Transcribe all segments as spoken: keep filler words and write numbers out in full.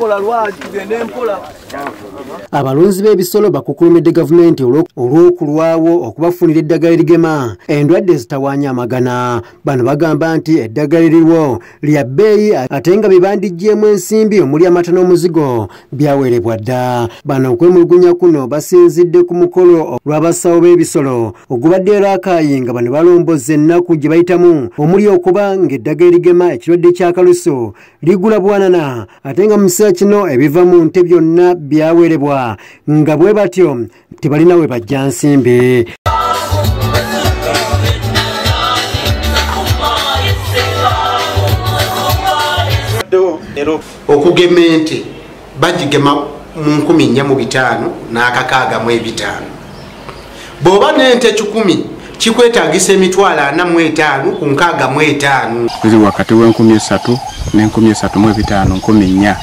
kola lwaki tugende mpola. Abalunzi b'ebisolo bakukulumidde gavumenti olw'okulwawo okubafunira eddagala erigema endwadde zitawaanya amagana. Bano bagamba nti eddagala eririwo lya bbeeyi ate nga bibandijjeemu ensimbi omuli amata n'omuzigo byawerebwa dda. Bano okwemulugunya kuno basinzidde ku mukolo lw'abasawo b'ebisolo ogubadde Rakai nga bano balomboza ennaku gye bayitamu omuli okuba ng'eddagala erigema ekirwadde kya kalusu ligula bwanana ate nga mu kiseera kino ebiva mu nte byonna byawerebwa nga bwe batyo tebalina we bajja nsimbi. Okugema ente bagigema mu nkumi nnya mu bitaano n'akakaaga mu ebitaano. Bw'oba n'ente kikumi kikwetaagisa emitwalo ana mu etaano ku nkaaga mu etaano. Ziri wakati w'enkumi esatu n'enkumi esatu mu ebitaano nkumi nnya.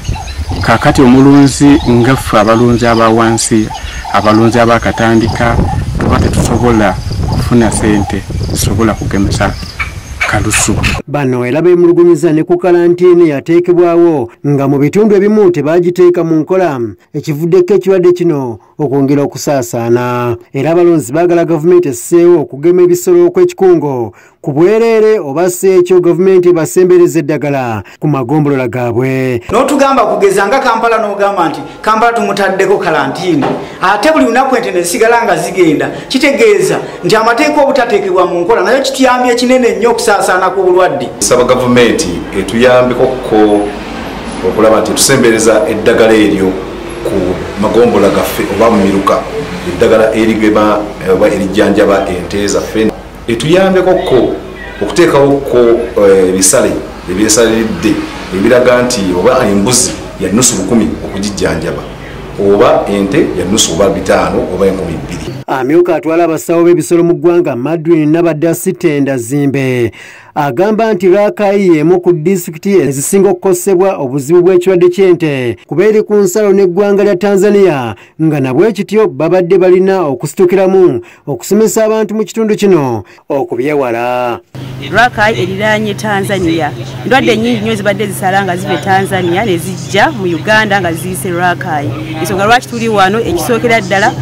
Kakati omulunzi ngaffe abalunzi abawansi abalunzi abakatandika tuba tetusobola kufuna sente zisobola kugemesa kalusu. Bano era beemulugunyiza ne ku kalantiini yateekebwawo nga mu bitundu ebimu tebagiteeka mu nkola ekivuddeko ekirwadde kino okwongera okusaasaana. Era abalonzi baagala gavumenti esseewo okugema ebisolo okw'ekikungo ku bwereere oba si ekyo gavumenti basembereza eddagala ku magombolola gaabwe. N'otugamba kugeza nga Kampala n'ogamba nti Kampala tumutaddeko kalantiini ate buli lunaku ente ne zisigala nga zigenda kitegeeza nti amateeka obutateekebwa mu nkola nayo kituyambye kinene nnyo okusaasaana kw'obulwadde. Saba gavumenti etuyambeko ko okulaba nti tusembereza eddagala eryo ku magombola gaffe oba mu miruka eddagala erigema oba erijjanjaba ente zaffe etuyambeko ko okuteekawo ko ebisale ebyesaliridde ebiraga nti oba embuzi ya nusu lukumi okugijjanjaba oba ente ya nusu oba bitaano oba enkumi bbiri. Amyuka atwala abasawo b'ebisolo mu ggwanga Madwin Nabadda Sitenda Zimbe agamba nti Rakai y'emu ku disitulikiti ezisinga okukosebwa obuzibu bw'ekirwadde ky'ente kuba eri ku nsalo n'eggwanga lya Tanzania nga nabwe ekityo babadde balina okusitukiramu okusomesa abantu mu kitundu kino okubyewala. Rakai eriraanye Tanzania. Endwadde nnyingi nnyo zibadde zisala nga ziva Tanzania ne zijja mu Uganda nga ziyise Rakai. Ensonga lwaki tuli wano ekisookera ddala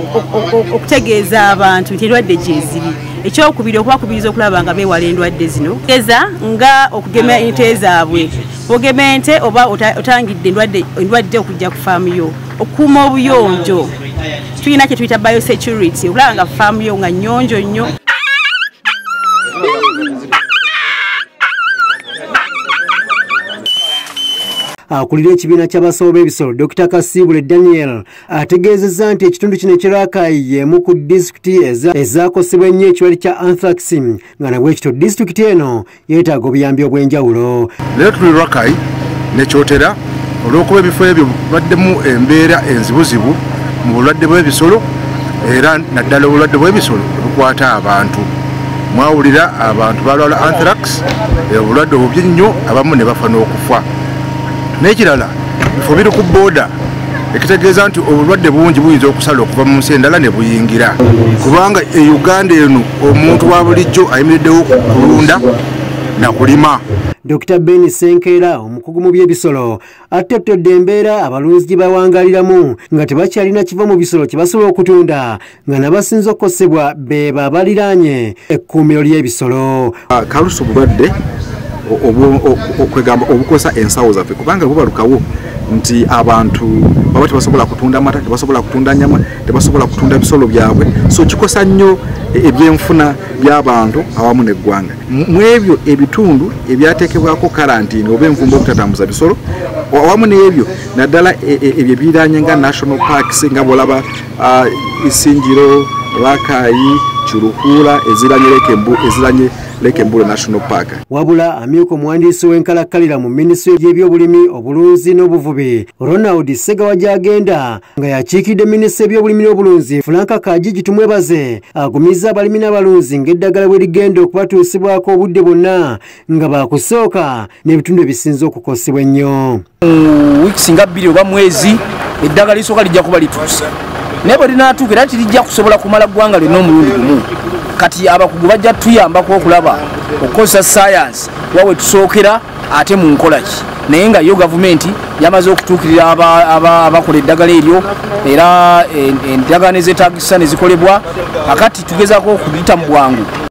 okutegeeza abantu nti endwadde gye ziri. Ekyokubiri okubakubiriza okulaba nga beewala endwadde zino eza nga okugema ente zaabwe. Bw'ogema ente oba otangidde endwadde okujja ku faamu yo. Okukuuma obuyonjo. Tulina kye tuyita biosecurity okulaba nga faamu yo nga nnyonjo nnyo. Akulira ekibiina ky'abasawo b'ebisolo Dokita Kasibule Daniel ategeezezza nti ekitundu kino ekya Rakai y'emu ku disitulikiti ezakosebwa ennyo ekirwadde kya anthrax nga nabwe ekito disitulikiti eno yeetaaga obuyambi obw'enjawulo. Leero tuli Rakai ne kyotera olw'okuba ebifo ebyo baddemu embeera enzibuzibu mu bulwadde bw'ebisolo era naddala obulwadde bw'ebisolo bukwata abantu. Mwawulira abantu balwala anthrax obulwadde obubi ennyo abamu ne bafa n'okufa. N'ekirala bifo biri ku booda ekitegeeza nti obulwadde bungi buyinza okusala okuva mu nsi endala ne buyingira kubanga e Uganda eno omuntu wa bulijjo ayimiriddewo kulunda na kulima. Dokita Ben Senkera omukugu mu by'ebisolo attotodde embeera abalunzi gye bawangaliramu nga tebakyalina kiva mu bisolo kye basobola okutunda nga nabasinza okukosebwa be babaliraanye ekkuumiro ly'ebisolo. Kalusu bulwadde okwegamba obukosa ensawo zaffe kubanga bubalukawo nti abantu baba tebasobola kutunda amata, tebasobola kutunda nyama, tebasobola kutunda bisolo byabwe, so kikosa nnyo ebyenfuna by'abantu awamu n'eggwanga. Mu ebyo ebitundu ebyateekebwako karantiini oba envumbo okutatambuza bisolo awamu n'ebyo naddala ebyo ebiriraanye nga national parks nga bw'olaba Isingiro, Rakai, Kiruhura eziranye lekembu eziranye Lekembule National Park. Wabula amyuka omuwandiisi w'enkalakkalira mu minisitule y'ebyobulimi obulunzi n'obuvubi Ronald Segawa gy'agenda nga yakiikidde minisitule y'ebyobulimi n'obulunzi Franka Kajiji tumwebaze agumizza abalimi n'abalunzi ng'eddagala bwe ligenda okubatuusibwako obudde bwonna nga baakusooka n'ebitundu ebisinze okukosebwa ennyo. Wiiki nga bbiri oba mwezi eddagala lisooka lijja kuba lituuse naye bwe linaatuuka era tirijja kusobola kumala ggwanga lyonna omulundi gumu. kati abakugu bajja tuyambako okulaba okukozesa science wawe tusookera ate mu nkolaki naye nga yo gavumenti yamaze okutuukirira abakola eddagala eryo era endagaano ezeetaagisa ne zikolebwa kakati tugezaako okuyita mu bwangu